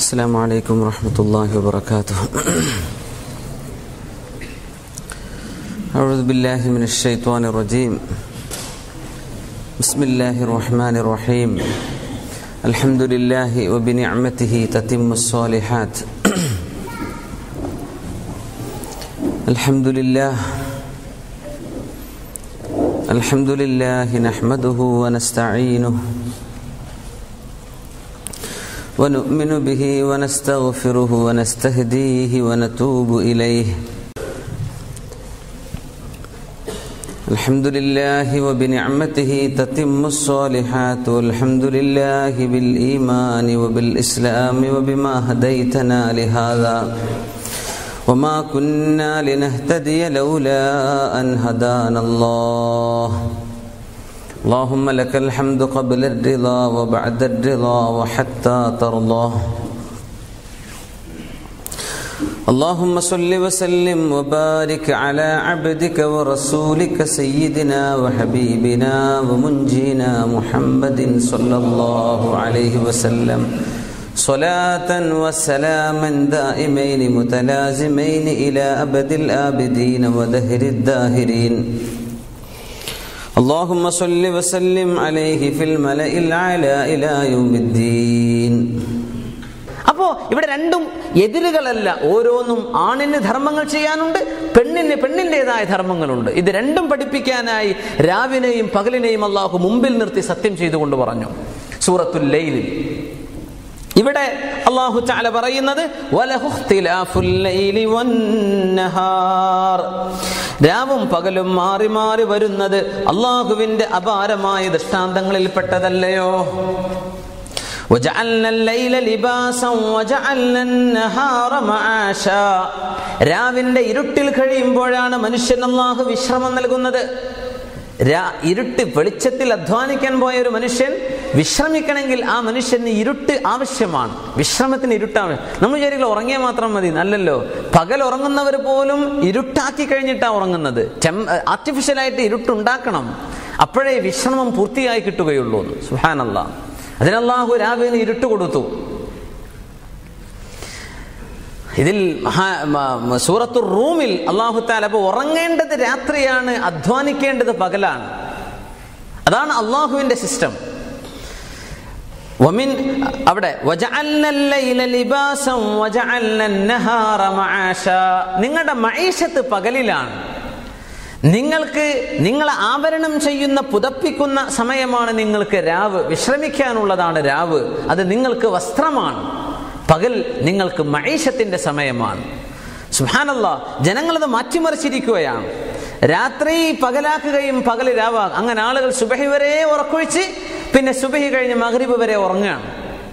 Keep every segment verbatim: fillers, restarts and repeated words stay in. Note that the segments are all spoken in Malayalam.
السلام عليكم ورحمة الله وبركاته. أعوذ بالله من الشيطان الرجيم. بسم الله الرحمن الرحيم. الحمد لله وبنعمته تتم الصالحات. الحمد لله الحمد لله نحمده ونستعينه ونؤمن به ونستغفره ونستهديه ونتوب إليه. الحمد لله وبنعمته تتم الصالحات. والحمد لله بالإيمان وبالإسلام وبما هديتنا لهذا وما كنا لنهتدي لولا أن هدانا الله. اللهم لك الحمد قبل الرضا وبعد الرضا وحتى ترضى. اللهم صل وسلم وبارك على عبدك ورسولك سيدنا وحبيبنا ومنجينا محمد صلى الله عليه وسلم صلاة وسلاما دائمين متلازمين إلى أبد الآبدين ودهر الداهرين. اللهم صل وسلم عليه في الملأ الأعلى إلى يوم الدين. അപ്പോൾ ഇവിടെ രണ്ടും എതിരുകളല്ല. ഓരോന്നും ആണിന് ധർമ്മങ്ങൾ ചെയ്യാനുണ്ട്, പെണ്ണിന് പെണ്ണിൻ്റെതായ ധർമ്മങ്ങളുണ്ട്. ഇത് രണ്ടും പഠിപ്പിക്കാനായി രാവിനെയും പകലിനെയും അള്ളാഹു മുമ്പിൽ നിർത്തി സത്യം ചെയ്തുകൊണ്ട് പറഞ്ഞു സൂറത്തുൽ ലൈലിൽ. ഇവിടെ അല്ലാഹു തആല പറയുന്നത് വലഹുഖ്തിലാഫുൽ ലൈലി വന്നഹാർ, രാവും പകലും മാറി മാറി വരുന്നത് അല്ലാഹുവിന്റെ അപാരമായ ദൃഷ്ടാന്തങ്ങളിൽപ്പെട്ടതല്ലയോ. വജഅൽനൽ ലൈല ലിബാസൻ വജഅൽനൻ നഹാറ മആശാ, രാവിന്റെ ഇരുട്ടിൽ കഴിയുമ്പോഴാണ് മനുഷ്യൻ അല്ലാഹു വിശ്രമം നൽകുന്നത്. ഇരുട്ട് വെളിച്ചത്തിൽ അധ്വാനിക്കാൻ പോയ ഒരു മനുഷ്യൻ വിശ്രമിക്കണമെങ്കിൽ ആ മനുഷ്യന് ഇരുട്ട് ആവശ്യമാണ്. വിശ്രമത്തിന് ഇരുട്ടാണ്. നമ്മൾ വിചാരിക്കില്ല ഉറങ്ങിയാൽ മാത്രം മതി, നല്ലല്ലോ. പകൽ ഉറങ്ങുന്നവർ പോലും ഇരുട്ടാക്കി കഴിഞ്ഞിട്ടാണ് ഉറങ്ങുന്നത്. ആർട്ടിഫിഷ്യലായിട്ട് ഇരുട്ടുണ്ടാക്കണം, അപ്പോഴേ വിശ്രമം പൂർത്തിയായി കിട്ടുകയുള്ളൂ. സുബ്ഹാനല്ലാഹ്. അതിനല്ലാഹു രാവിലെ ഇരുട്ട് കൊടുത്തു. ഇതിൽ സൂറത്തുർ റൂമിൽ അല്ലാഹു തആല ഉറങ്ങേണ്ടത് രാത്രിയാണ്, അധ്വാനിക്കേണ്ടത് പകലാണ്. അതാണ് അല്ലാഹുവിന്റെ സിസ്റ്റം. വമിൻ അവിടെ വജഅൽനൽ ലൈല ലിബാസൻ വജഅൽനൻ നഹാറ മആശാ, നിങ്ങളുടെ മഈശത്ത് പകലിലാണ്. നിങ്ങൾക്ക് നിങ്ങളെ ആവരണം ചെയ്യുന്ന പുതപ്പിക്കുന്ന സമയമാണ് നിങ്ങൾക്ക് രാവ്. വിശ്രമിക്കാനുള്ളതാണ് രാവ്. അത് നിങ്ങൾക്ക് വസ്ത്രമാണ്. പകൽ നിങ്ങൾക്ക് മഈശത്തിന്റെ സമയമാണ്. സുബ്ഹാനല്ലാഹ്. ജനങ്ങളത് മാറ്റിമറിച്ചിരിക്കുകയാണ്. രാത്രി പകലാക്കുകയും പകൽ രാവാകും. അങ്ങനെ ആളുകൾ സുബഹി വരെ ഉറക്കൊഴിച്ച് പിന്നെ സുബഹി കഴിഞ്ഞ് മഗ്രിബ് വരെ ഉറങ്ങുകയാണ്.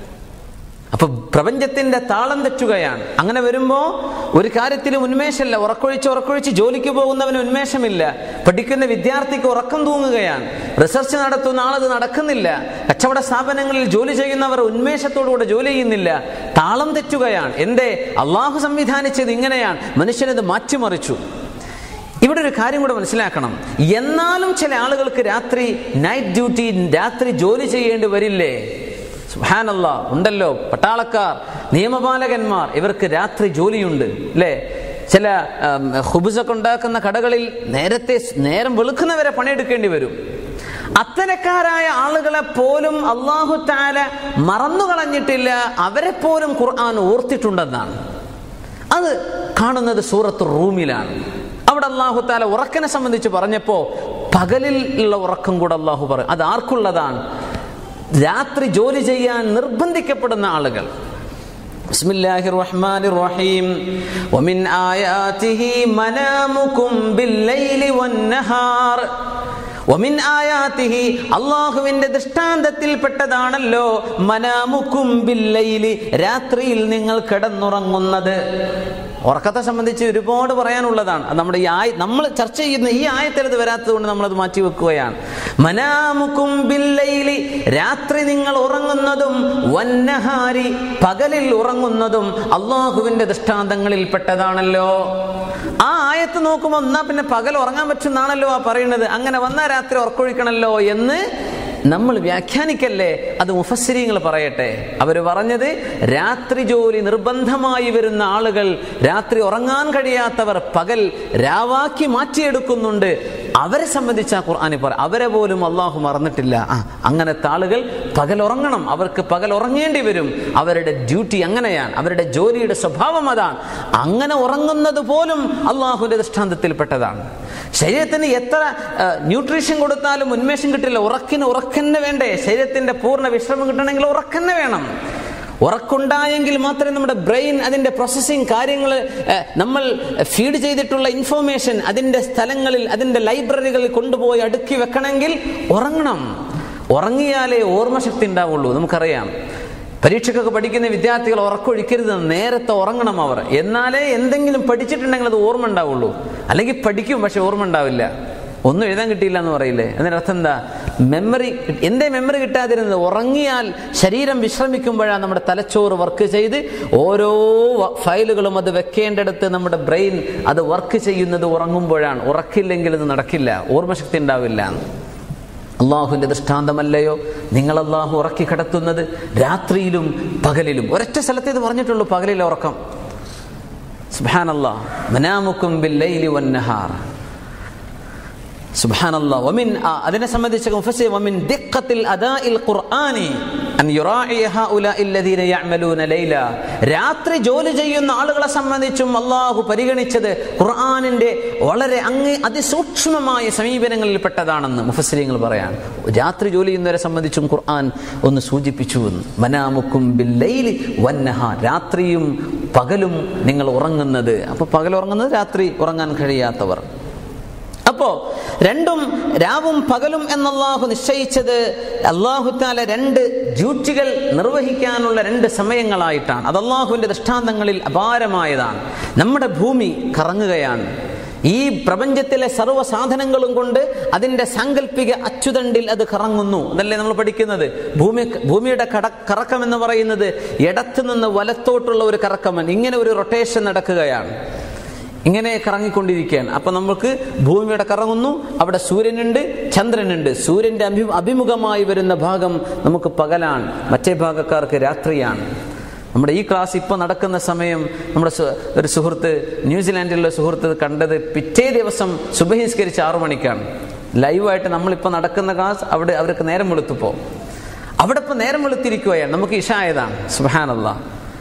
അപ്പൊ പ്രപഞ്ചത്തിന്റെ താളം തെറ്റുകയാണ്. അങ്ങനെ വരുമ്പോ ഒരു കാര്യത്തിലും ഉന്മേഷമില്ല. ഉറക്കൊഴിച്ച് ഉറക്കൊഴിച്ച് ജോലിക്ക് പോകുന്നവന് ഉന്മേഷമില്ല. പഠിക്കുന്ന വിദ്യാർത്ഥിക്ക് ഉറക്കം തൂങ്ങുകയാണ്. റിസർച്ച് നടത്തുന്ന ആളത് നടക്കുന്നില്ല. കച്ചവട സ്ഥാപനങ്ങളിൽ ജോലി ചെയ്യുന്നവർ ഉന്മേഷത്തോടുകൂടെ ജോലി ചെയ്യുന്നില്ല. താളം തെറ്റുകയാണ്. എന്തേ? അള്ളാഹു സംവിധാനിച്ചത് ഇങ്ങനെയാണ്. മനുഷ്യനത് മാറ്റിമറിച്ചു. ഇവിടെ ഒരു കാര്യം കൂടെ മനസ്സിലാക്കണം. എന്നാലും ചില ആളുകൾക്ക് രാത്രി നൈറ്റ് ഡ്യൂട്ടി, രാത്രി ജോലി ചെയ്യേണ്ടി വരില്ലേ? സുബ്ഹാനല്ലാഹ്. ഉണ്ടല്ലോ പട്ടാളക്കാർ, നിയമപാലകന്മാർ, ഇവർക്ക് രാത്രി ജോലിയുണ്ട് അല്ലേ? ചില ഖുബ്സൊക്കെ ഉണ്ടാക്കുന്ന കടകളിൽ നേരത്തെ നേരം വെളുക്കുന്നവരെ പണിയെടുക്കേണ്ടി വരും. അത്തരക്കാരായ ആളുകളെ പോലും അല്ലാഹു തആല മറന്നു കളഞ്ഞിട്ടില്ല. അവരെ പോലും ഖുർആൻ ഓർത്തിട്ടുണ്ടെന്നാണ്. അത് കാണുന്നത് സൂറത്തുർ റൂമിലാണ്. അവിടെ അല്ലാഹു തആല ഉറക്കനെ സംബന്ധിച്ച് പറഞ്ഞപ്പോ പകലിൽ ഉള്ള ഉറക്കം കൂടെ അല്ലാഹു പറയും. അത് ആർക്കുള്ളതാണ്? രാത്രി ജോലി ചെയ്യാൻ നിർബന്ധിക്കപ്പെടുന്ന ആളുകൾ. ബിസ്മില്ലാഹിർ റഹ്മാനിർ റഹീം. വമിൻ ആയാതിഹി മനാമുകും ബില്ലൈലി വന്നഹാർ. വമിൻ ആയാതിഹി, അല്ലാഹുവിന്റെ ദൃഷ്ടാന്തത്തിൽപ്പെട്ടതാണല്ലോ മനാമുകും ബില്ലൈലി, രാത്രിയിൽ നിങ്ങൾ കിടന്നുറങ്ങുന്നത്. ഉറക്കത്തെ സംബന്ധിച്ച് ഒരുപാട് പറയാനുള്ളതാണ്. അത് നമ്മുടെ ഈ ആയ നമ്മൾ ചർച്ച ചെയ്യുന്ന ഈ ആയത്തിൽ അത് വരാത്തത് കൊണ്ട് നമ്മളത് മാറ്റി വെക്കുകയാണ്. മനാമുകും ബില്ലൈലി, രാത്രി നിങ്ങൾ ഉറങ്ങുന്നതും, വന്നഹാരി, പകലിൽ ഉറങ്ങുന്നതും അല്ലാഹുവിന്റെ ദൃഷ്ടാന്തങ്ങളിൽ പെട്ടതാണല്ലോ. ആ ആയത്ത് നോക്കുമ്പോൾ എന്നാ പിന്നെ പകൽ ഉറങ്ങാൻ പറ്റുന്നാണല്ലോ ആ പറയുന്നത്. അങ്ങനെ വന്നാൽ രാത്രി ഉറക്കൊഴിക്കണല്ലോ എന്ന് നമ്മൾ വ്യാഖ്യാനിക്കല്ലേ, അത് മുഫസ്സിരീങ്ങൾ പറയട്ടെ. അവർ പറഞ്ഞത് രാത്രി ജോലി നിർബന്ധമായി വരുന്ന ആളുകൾ, രാത്രി ഉറങ്ങാൻ കഴിയാത്തവർ പകൽ രാവാക്കി മാറ്റിയെടുക്കുന്നുണ്ട്. അവരെ സംബന്ധിച്ച ഖുർആനി പറ അവരെ പോലും അള്ളാഹു മറന്നിട്ടില്ല. ആ അങ്ങനത്തെ ആളുകൾ പകൽ ഉറങ്ങണം, അവർക്ക് പകൽ ഉറങ്ങേണ്ടി വരും. അവരുടെ ഡ്യൂട്ടി അങ്ങനെയാണ്, അവരുടെ ജോലിയുടെ സ്വഭാവം അതാണ്. അങ്ങനെ ഉറങ്ങുന്നത് പോലും അള്ളാഹുവിന്റെ ദൃഷ്ടാന്തത്തിൽപ്പെട്ടതാണ്. ശരീരത്തിന് എത്ര ന്യൂട്രീഷൻ കൊടുത്താലും ഉന്മേഷം കിട്ടില്ല. ഉറക്കിന് ഉറക്കന്നെ വേണ്ടേ? ശരീരത്തിന്റെ പൂർണ്ണ വിശ്രമം കിട്ടണമെങ്കിൽ ഉറക്കന്നെ വേണം. ഉറക്കുണ്ടായെങ്കിൽ മാത്രമേ നമ്മുടെ ബ്രെയിൻ അതിന്റെ പ്രോസസ്സിങ് കാര്യങ്ങൾ, നമ്മൾ ഫീഡ് ചെയ്തിട്ടുള്ള ഇൻഫോർമേഷൻ അതിന്റെ സ്ഥലങ്ങളിൽ, അതിന്റെ ലൈബ്രറികളിൽ കൊണ്ടുപോയി അടുക്കി വെക്കണമെങ്കിൽ ഉറങ്ങണം. ഉറങ്ങിയാലേ ഓർമ്മശക്തി ഉണ്ടാവുള്ളൂ. നമുക്കറിയാം, പരീക്ഷയ്ക്കൊക്കെ പഠിക്കുന്ന വിദ്യാർത്ഥികൾ ഉറക്കൊഴിക്കരുത്, നേരത്തെ ഉറങ്ങണം അവർ. എന്നാലേ എന്തെങ്കിലും പഠിച്ചിട്ടുണ്ടെങ്കിൽ അത് ഓർമ്മ ഉണ്ടാവുള്ളൂ. അല്ലെങ്കിൽ പഠിക്കും, പക്ഷെ ഓർമ്മ ഉണ്ടാവില്ല. ഒന്നും എഴുതാൻ കിട്ടിയില്ല എന്ന് പറയില്ലേ? അതിനർത്ഥം എന്താ? മെമ്മറി. എന്തേ മെമ്മറി കിട്ടാതിരുന്നത്? ഉറങ്ങിയാൽ ശരീരം വിശ്രമിക്കുമ്പോഴാണ് നമ്മുടെ തലച്ചോറ് വർക്ക് ചെയ്ത് ഓരോ ഫയലുകളും അത് വെക്കേണ്ടടുത്ത് നമ്മുടെ ബ്രെയിൻ അത് വർക്ക് ചെയ്യുന്നത് ഉറങ്ങുമ്പോഴാണ്. ഉറക്കില്ലെങ്കിൽ ഇത് നടക്കില്ല, ഓർമ്മശക്തി ഉണ്ടാവില്ല. അള്ളാഹുവിന്റെ ദൃഷ്ടാന്തമല്ലയോ നിങ്ങൾ അള്ളാഹു ഉറക്കി കിടത്തുന്നത് രാത്രിയിലും പകലിലും? ഒരൊറ്റ സ്ഥലത്ത് ഇത് പറഞ്ഞിട്ടുള്ളൂ, പകലിലെ ഉറക്കം. സുബ്ഹാനല്ലാഹ്, മനാമുക്കും ബില്ലൈലി വന്നഹാർ. സുബ്ഹാനല്ലാഹ്. വമിൻ അതിനെ സംബന്ധിച്ച് മുഫസ്സിർ വമിൻ ദിഖ്ഖത്തിൽ അദാഇൽ ഖുർആനി അൻ യുറാഇ ഹഉലാഇ അല്ലദീന യഅമലൂന ലൈല. രാത്രി ജോലി ചെയ്യുന്ന ആളുകളെ സംബന്ധിച്ചും അല്ലാഹു പരിഗണിച്ചത് ഖുർആനിന്റെ വളരെ അങ്ങ് അതിസൂക്ഷ്മമായ സമീപനങ്ങളിൽ പെട്ടതാണെന്ന് മുഫസ്സിരീങ്ങൾ പറയാൻ. രാത്രി ജോലി ചെയ്യുന്നവരെ സംബന്ധിച്ചും ഖുർആൻ ഒന്ന് സൂചിപ്പിച്ചു. മനാമുക്കും ബില്ലൈലി വന്നഹാർ, രാത്രിയും പകലും നിങ്ങൾ ഉറങ്ങുന്നത്. അപ്പൊ പകൽ ഉറങ്ങുന്നത്, രാത്രി ഉറങ്ങാൻ കഴിയാത്തവർ. അപ്പോ രണ്ടും രാവും പകലും എന്നല്ലാഹു നിശ്ചയിച്ചത് അല്ലാഹു തആല രണ്ട് ഡ്യൂട്ടികൾ നിർവഹിക്കാനുള്ള രണ്ട് സമയങ്ങളായിട്ടാണ്. അത് അല്ലാഹുവിന്റെ ദൃഷ്ടാന്തങ്ങളിൽ അപാരമായതാണ്. നമ്മുടെ ഭൂമി കറങ്ങുകയാണ്. ഈ പ്രപഞ്ചത്തിലെ സർവ്വ സാധനങ്ങളും കൊണ്ട് അതിന്റെ സാങ്കല്പിക അച്ചുതണ്ടിൽ അത് കറങ്ങുന്നു. അതല്ലേ നമ്മൾ പഠിക്കുന്നത്? ഭൂമി ഭൂമിയുടെ കട കറക്കം എന്ന് പറയുന്നത് ഇടത്തു നിന്ന് വലത്തോട്ടുള്ള ഒരു കറക്കമാണ്. ഇങ്ങനെ ഒരു റൊട്ടേഷൻ നടക്കുകയാണ്, ഇങ്ങനെ കറങ്ങിക്കൊണ്ടിരിക്കുകയാണ്. അപ്പൊ നമുക്ക് ഭൂമിയുടെ കറങ്ങുന്നു, അവിടെ സൂര്യനുണ്ട്, ചന്ദ്രനുണ്ട്. സൂര്യന്റെ അഭി അഭിമുഖമായി വരുന്ന ഭാഗം നമുക്ക് പകലാണ്, മറ്റേ ഭാഗക്കാർക്ക് രാത്രിയാണ്. നമ്മുടെ ഈ ക്ലാസ് ഇപ്പൊ നടക്കുന്ന സമയം നമ്മുടെ ഒരു സുഹൃത്ത്, ന്യൂസിലാൻഡിലുള്ള സുഹൃത്ത് കണ്ടത് പിറ്റേ ദിവസം സുബഹിസ്കരിച്ച് ആറു മണിക്കാണ്. ലൈവായിട്ട് നമ്മളിപ്പോ നടക്കുന്ന ക്ലാസ് അവിടെ അവർക്ക് നേരം വെളുത്തുപ്പോ അവിടെ ഇപ്പൊ നേരം വെളുത്തിരിക്കുകയാണ്. നമുക്ക് ഇശ ആയതാണ്. സുബ്ഹാനല്ലാഹ്,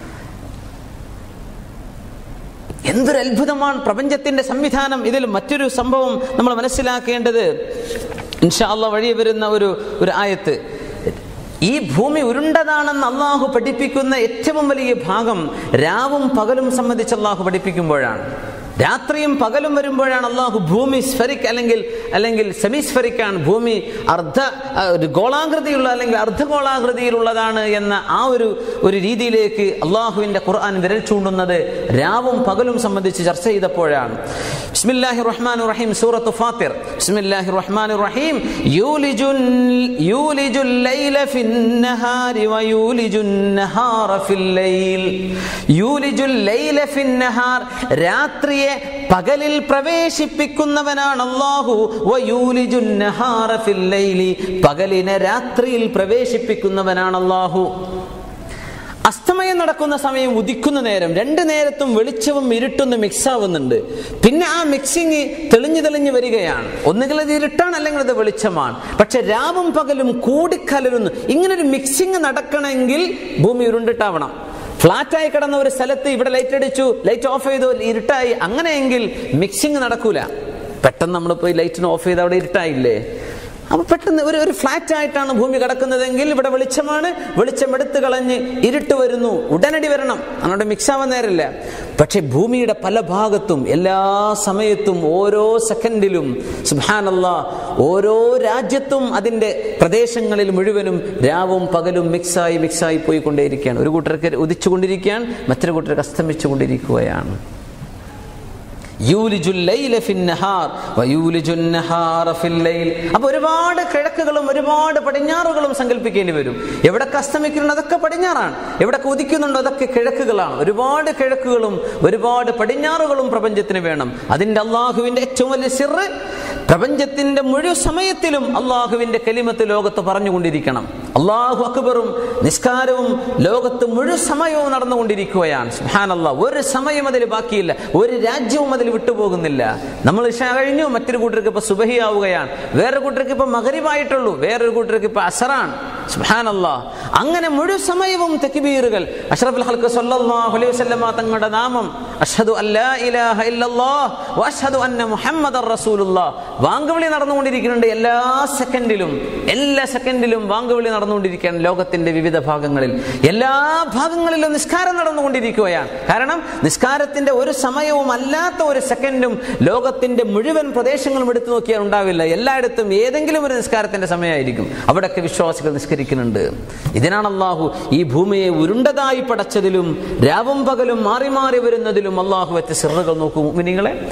എന്തൊരു അത്ഭുതമാണ് പ്രപഞ്ചത്തിന്റെ സംവിധാനം. ഇതിൽ മറ്റൊരു സംഭവം നമ്മൾ മനസ്സിലാക്കേണ്ടത്, ഇൻഷാ അല്ലാഹ് വഴി വരുന്ന ഒരു ഒരു ആയത്ത്, ഈ ഭൂമി ഉരുണ്ടതാണെന്ന് അള്ളാഹു പഠിപ്പിക്കുന്ന ഏറ്റവും വലിയ ഭാഗം രാവും പകലും സംബന്ധിച്ച് അള്ളാഹു പഠിപ്പിക്കുമ്പോഴാണ്. രാത്രിയും പകലും വരുമ്പോഴാണ് അള്ളാഹു ഭൂമി സ്ഫെറിക് അല്ലെങ്കിൽ അല്ലെങ്കിൽ സെമിസ്ഫെറിക് ആണ്, ഭൂമി അർദ്ധ ഗോളാകൃതിയുള്ള അല്ലെങ്കിൽ അർദ്ധഗോളാകൃതിയിലുള്ളതാണ് എന്ന ആ ഒരു ഒരു രീതിയിലേക്ക് അള്ളാഹുവിന്റെ ഖുർആൻ വിരൽ ചൂണ്ടുന്നത് രാവും പകലും സംബന്ധിച്ച് ചർച്ച ചെയ്തപ്പോഴാണ്. ബിസ്മില്ലാഹിർ റഹ്മാനിർ റഹീം, സൂറത്തു ഫാത്തിർ. ബിസ്മില്ലാഹിർ റഹ്മാനിർ റഹീം. യൂലിജുൽ യൂലിജുൽ ലൈല ഫിന്നഹാരി വയൂലിജുൻ നഹാറ ഫിൽ ലൈൽ. യൂലിജുൽ ലൈല ഫിന്നഹാർ, രാത്രിയെ പകലിൽ പ്രവേശിപ്പിക്കുന്നവനാണ് അല്ലാഹു. വയൂലിജുൻ നഹാറ ഫിൽ ലൈലി, പകലിനെ രാത്രിയിൽ പ്രവേശിപ്പിക്കുന്നവനാണ് അല്ലാഹു. അസ്തമയം നടക്കുന്ന സമയം, ഉദിക്കുന്ന നേരം, രണ്ടു നേരത്തും വെളിച്ചവും ഇരുട്ടൊന്നും മിക്സ് ആവുന്നുണ്ട്. പിന്നെ ആ മിക്സിങ് തെളിഞ്ഞു തെളിഞ്ഞു വരികയാണ്. ഒന്നുകിൽ അത് ഇരുട്ടാണ്, അല്ലെങ്കിൽ അത് വെളിച്ചമാണ്. പക്ഷെ രാവും പകലും കൂടിക്കലരുന്നു. ഇങ്ങനൊരു മിക്സിങ് നടക്കണമെങ്കിൽ ഭൂമി ഉരുണ്ടിട്ടാവണം. ഫ്ലാറ്റായി കിടന്ന ഒരു സ്ഥലത്ത് ഇവിടെ ലൈറ്റ് അടിച്ചു, ലൈറ്റ് ഓഫ് ചെയ്തു, ഇരുട്ടായി. അങ്ങനെയെങ്കിൽ മിക്സിങ് നടക്കൂല. പെട്ടെന്ന് നമ്മൾ പോയി ലൈറ്റിന് ഓഫ് ചെയ്ത് അവിടെ ഇരുട്ടായില്ലേ? അപ്പൊ പെട്ടെന്ന് ഒരു ഒരു ഫ്ലാറ്റ് ആയിട്ടാണ് ഭൂമി കിടക്കുന്നതെങ്കിൽ ഇവിടെ വെളിച്ചമാണ്, വെളിച്ചം എടുത്തു കളഞ്ഞ് ഇരുട്ട് വരുന്നു, ഉടനടി വരണം, അങ്ങോട്ട് മിക്സ് ആവാൻ നേരമില്ല. പക്ഷെ ഭൂമിയുടെ പല ഭാഗത്തും എല്ലാ സമയത്തും ഓരോ സെക്കൻഡിലും സുബ്ഹാനല്ലാഹ് ഓരോ രാജ്യത്തും അതിന്റെ പ്രദേശങ്ങളിൽ മുഴുവനും രാവും പകലും മിക്സായി മിക്സായി പോയിക്കൊണ്ടേയിരിക്കുകയാണ്. ഒരു കൂട്ടർക്ക് ഉദിച്ചുകൊണ്ടിരിക്കുകയാണ്, മറ്റൊരു കൂട്ടർക്ക് അസ്തമിച്ചുകൊണ്ടിരിക്കുകയാണ്. യൂലിജുൽ ലൈല ഫിൻ നഹാർ വയൂലിജുൻ നഹാറ ഫിൽ ലൈൽ. അപ്പോൾ ഒരുപാട് കിഴക്കുകളും ഒരുപാട് പടിഞ്ഞാറുകളും സങ്കല്പിക്കേണ്ടി വരും. എവിടൊക്കെ അസ്തമിക്കുന്നുണ്ടോ അതൊക്കെ പടിഞ്ഞാറാണ്, എവിടൊക്കെ ഉദിക്കുന്നുണ്ടോ അതൊക്കെ കിഴക്കുകളാണ്. ഒരുപാട് കിഴക്കുകളും ഒരുപാട് പടിഞ്ഞാറുകളും പ്രപഞ്ചത്തിന് വേണം. അതിന്റെ അള്ളാഹുവിന്റെ ഏറ്റവും വലിയ സിറ്, പ്രപഞ്ചത്തിന്റെ മുഴുവൻ സമയത്തിലും അള്ളാഹുവിന്റെ കലിമത്ത് ലോകത്ത് പറഞ്ഞുകൊണ്ടിരിക്കണം. അള്ളാഹു അക്ബറും നിസ്കാരവും ലോകത്ത് മുഴുവൻ സമയവും നടന്നുകൊണ്ടിരിക്കുകയാണ്. സുബ്ഹാനല്ലാഹ്, ഒരു സമയം അതിൽ ബാക്കിയില്ല, ഒരു രാജ്യവും അതിൽ വിട്ടുപോകുന്നില്ല. നമ്മൾ ഇശാ കഴിഞ്ഞു, മറ്റൊരു കൂട്ടർക്ക് ഇപ്പൊ സുബഹി ആവുകയാണ്, വേറൊരു കൂട്ടർക്ക് ഇപ്പൊ മഗ്രിബായിട്ടുള്ളൂ, വേറൊരു കൂട്ടർക്ക് ഇപ്പൊ അസറാണ്. സുബ്ഹാനല്ലാഹ്, അങ്ങനെ മുഴുവൻ സമയവും തക്ബീറുകൾ. അഷ്റഫുൽ ഖൽഖ് സ്വല്ലല്ലാഹു അലൈഹി വസല്ലമ തങ്ങളുടെ നാമം അഷ്ഹദു അല്ലാ ഇലാഹ ഇല്ലല്ലാഹ് വഅഷ്ഹദു അന്ന മുഹമ്മദർ റസൂലുള്ളാഹ് വാങ്കുവിളി നടന്നുകൊണ്ടിരിക്കുന്നുണ്ട്. എല്ലാ സെക്കൻഡിലും എല്ലാ സെക്കൻഡിലും വാങ്കുവിളി നടന്നുകൊണ്ടിരിക്കുകയാണ്. ലോകത്തിന്റെ വിവിധ ഭാഗങ്ങളിൽ എല്ലാ ഭാഗങ്ങളിലും നിസ്കാരം നടന്നുകൊണ്ടിരിക്കുകയാണ്. കാരണം നിസ്കാരത്തിന്റെ ഒരു സമയവും അല്ലാത്ത ഒരു സെക്കൻഡും ലോകത്തിന്റെ മുഴുവൻ പ്രദേശങ്ങളും എടുത്തു നോക്കിയാൽ ഉണ്ടാവില്ല. എല്ലായിടത്തും ഏതെങ്കിലും ഒരു നിസ്കാരത്തിന്റെ സമയമായിരിക്കും. അവിടെയൊക്കെ വിശ്വാസികൾ നിസ്കരിക്കുന്നുണ്ട്. ഇതിനാണ് അള്ളാഹു ഈ ഭൂമിയെ ഉരുണ്ടതായി പടച്ചതിലും രാവും പകലും മാറി മാറി വരുന്നതിലും അള്ളാഹു വെച്ച സിറുകൾ നോക്കൂ മുഅ്മിനീങ്ങളെ.